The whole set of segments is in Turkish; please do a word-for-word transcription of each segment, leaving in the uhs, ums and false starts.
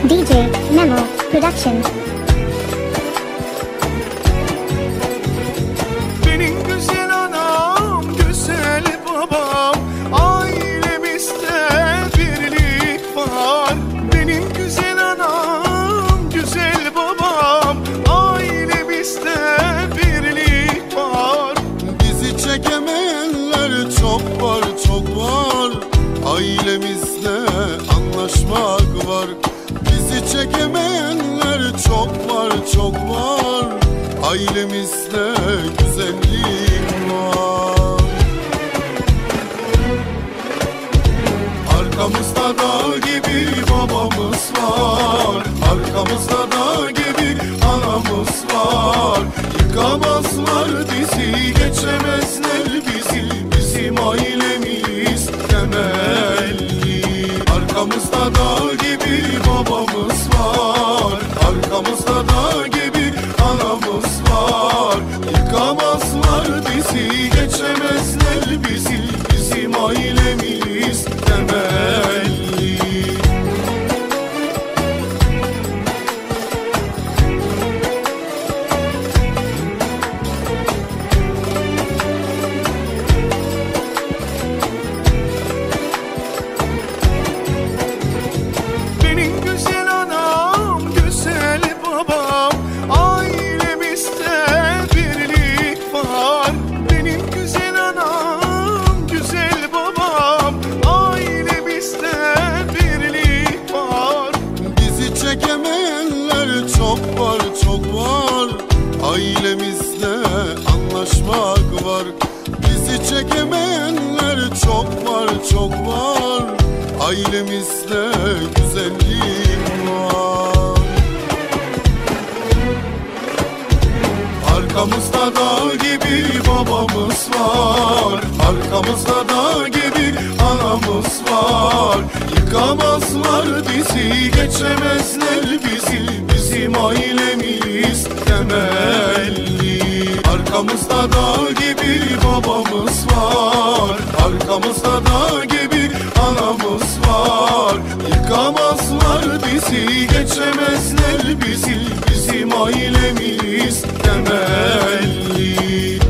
D J Memo Production. Benim güzel anam, güzel babam, ailemizde birlik var. Benim güzel anam, güzel babam, ailemizde birlik var. Bizi çekemeyenler çok var, çok var. Ailemizde anlaşmak var. Bizi çekemeyenler çok var, çok var. Ailemizde güzellik var. Arkamızda dağ gibi babamız var. Arkamızda dağ gibi anamız var. Yıkamazlar bizi, geçemezler bizi. Bizim ailemiz temelli. Arkamızda dağ gibi babamız var. Arkamızda dağ gibi anamız var. Yıkamazlar bizi, geçemezler bizi. Bizim ailemiz temelli. Benim güzel anam, güzel babam, ailemizde birlik var. Benim güzel anam, güzel babam, ailemizde birlik var. Bizi çekemeyenler çok var, çok var. Ailemizde anlaşmak var. Bizi çekemeyenler çok var, çok var. Ailemizde güzellik var. Arkamızda dağ gibi babamız var. Arkamızda dağ gibi anamız var. Yıkamazlar bizi, geçemezler bizi. Bizim ailemiz temelli. Arkamızda dağ gibi babamız var. Arkamızda dağ gibi anamız var. Yıkamazlar bizi, geçemezler bizi. Bizim ailemiz temelli.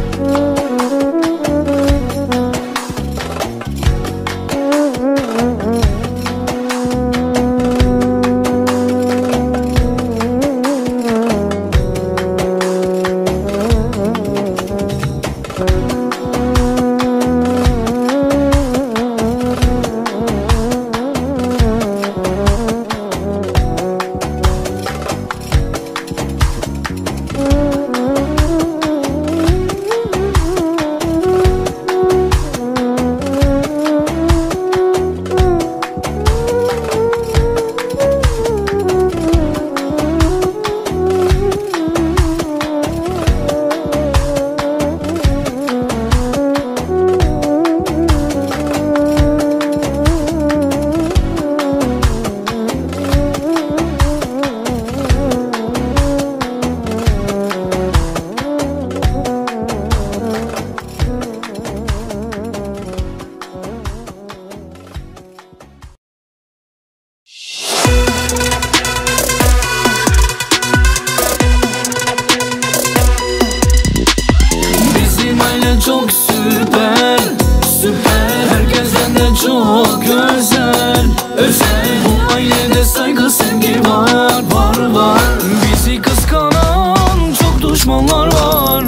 Çok süper, süper. Herkesten de çok özel, özel. Bu ailede saygı, sevgi var, var, var. Bizi kıskanan çok düşmanlar var.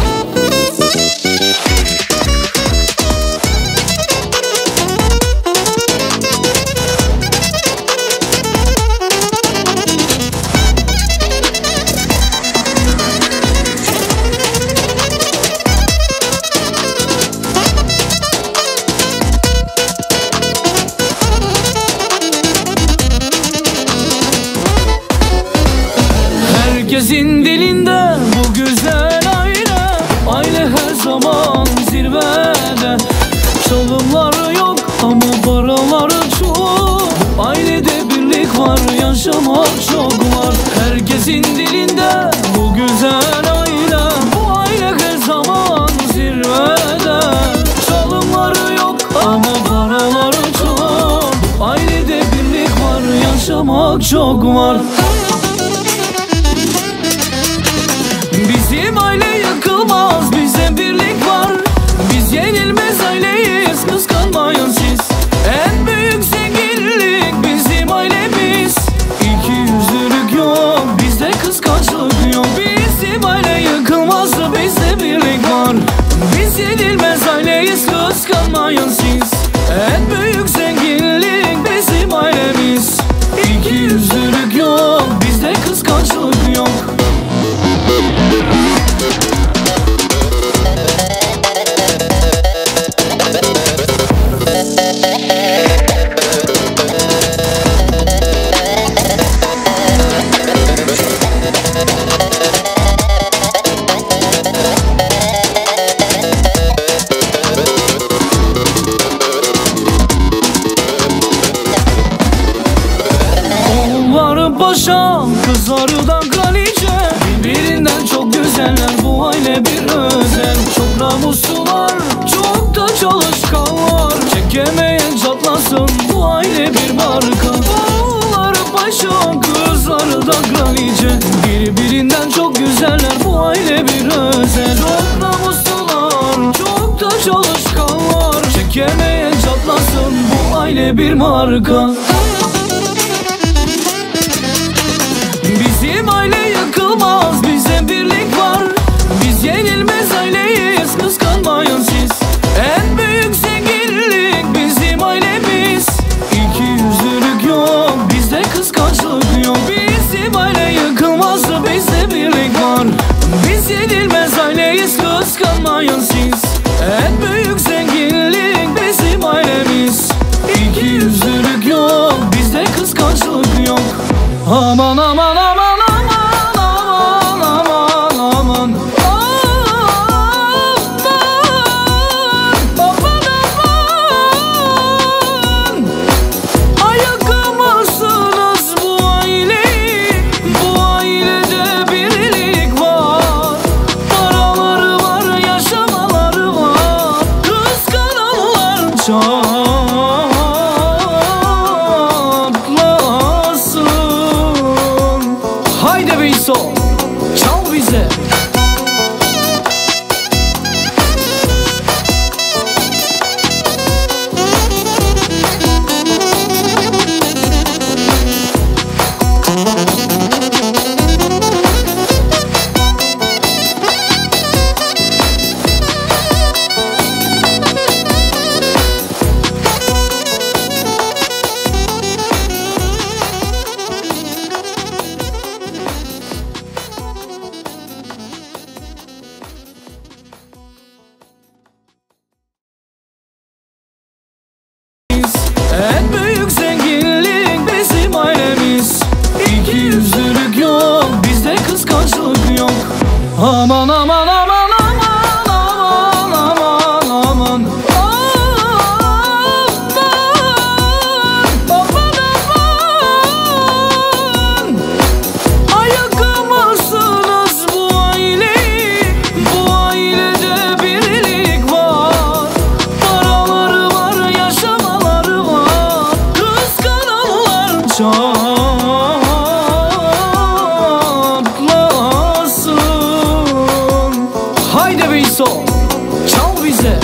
Herkesin dilinde bu güzel aile. Aile her zaman zirvede. Çalımları yok ama paraları çok. Ailede birlik var, yaşamak çok var. Herkesin dilinde bu güzel aile. Bu aile her zaman zirvede. Çalımları yok ama paraları çok. Ailede birlik var, yaşamak çok çok var. Bizim aile yıkılmaz, bize birlik var. Biz yenilmez aileyiz, kıskanmayın siz. En büyük zenginlik bizim ailemiz. İki yüzlülük yok, bizde kıskançlık yok. Bizim aile yıkılmaz, bizde birlik var. Biz yenilmez aileyiz, kıskanmayın siz. En büyük zenginlik bizim ailemiz. İki yüzlülük yok, bizde kıskançlık yok. Paşa, kızlardan kraliçe, birbirinden çok güzeller, bu aile bir özel. Çok namuslular, çok da çalışkanlar, çekemeyen çatlasın, bu aile bir marka. Oğulları paşa, kızlardan kraliçe, birbirinden çok güzeller, bu aile bir özel. Çok namuslular, çok da çalışkanlar, çekemeyen çatlasın, bu aile bir marka. Bizim aile yıkılmaz, bize birlik var. Biz yenilmez aileyiz, kıskanmayın siz. En büyük zenginlik bizim ailemiz. İki yüzlülük yok, bizde kıskançlık yok. Bizim aile yıkılmaz, bizde birlik var. Biz yenilmez aileyiz, kıskanmayın siz. En büyük zenginlik bizim ailemiz. İki yüzlülük yok, bizde kıskançlık yok. Aman aman aman. Haydi Beyso, çal bize. En büyük zenginlik bizim ailemiz. İki yüzlülük yok, bizde kıskançlık yok. Aman aman aman aman aman aman aman. Ayıkamazsınız bu aileyi, bu ailede birlik var. Paraları var, yaşamaları var, kıskananlar çatlasın. Haydi Beyso, çal bize.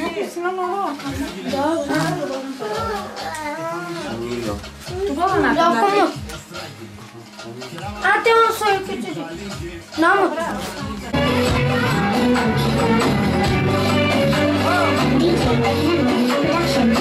Sinan oğlum. Tuvalına. Yapamam. Hadi onu söyle küçücük. Namık. Production.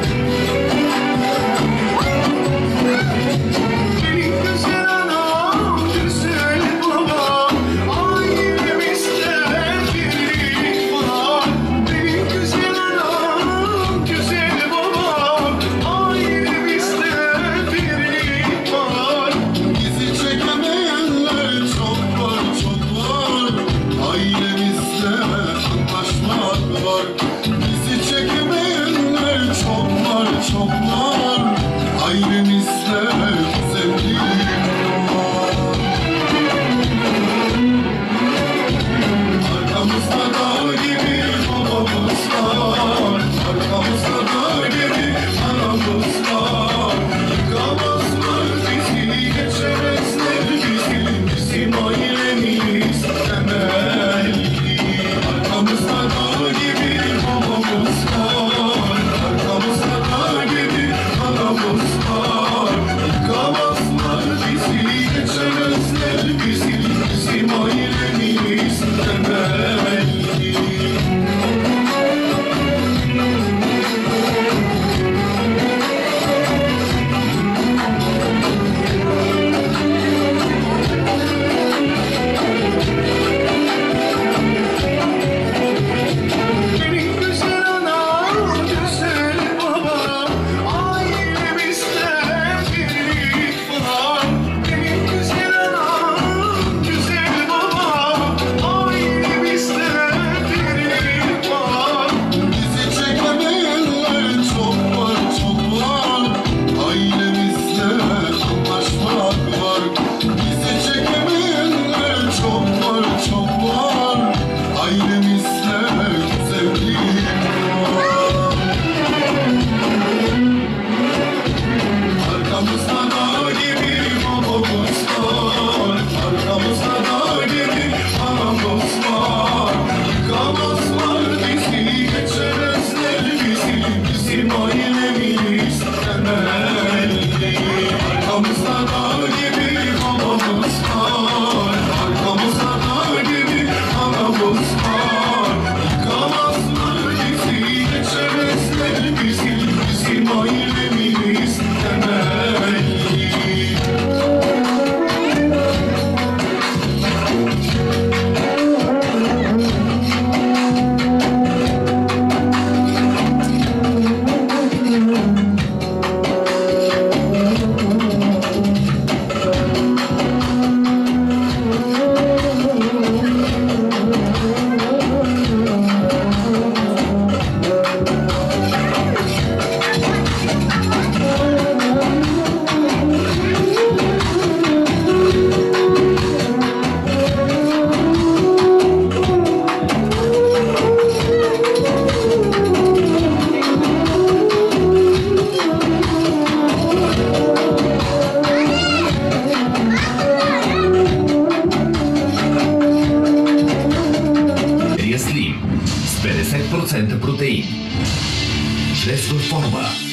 Benim güzel anam, güzel babam, ailemizde birlik var. Benim güzel anam, güzel babam, ailemizde birlik var. Bizi çekemeyenler çok var, çok var. Ailemizde anlaşmak var. Bizi çekemeyenler çok var, çok var. Ailemizde güzellik var. Arkamızda dağ gibi babamız var. Arkamızda dağ gibi anamız var. Yıkamazlar bizi, geçemezler bizi. Bizim ailemiz temelli. Arkamızda dağ gibi babamız var. Arkamızda dağ gibi anamız var. Yıkamazlar bizi, geçemezler bizi. Bizim ailemiz temelli. Benim güzel anam, güzel babam, ailemizde birlik var. Benim güzel anam, güzel babam, ailemizde birlik var. Bizi çekemeyenler çok var, çok var. Ailemizde anlaşmak var. Bizi çekemeyenler çok var, çok var. Ailemizde güzellik var. Arkamızda dağ gibi babamız var. Arkamızda dağ gibi anamız var. Yıkamazlar bizi, geçemezler bizi. Bizim ailemiz temelli. Arkamızda dağ gibi babamız var. Arkamızda dağ gibi anamız var. Yıkamazlar bizi, geçemezler bizi. Bizim ailemiz temelli. Slim z pedeset procent protein. Restor Forma